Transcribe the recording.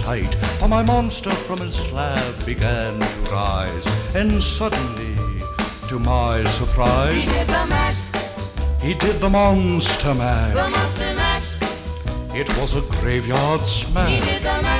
tight, for my monster from his slab began to rise. And suddenly, to my surprise, he did the mash. He did the monster mash. The monster mash. It was a graveyard smash. He did the mash.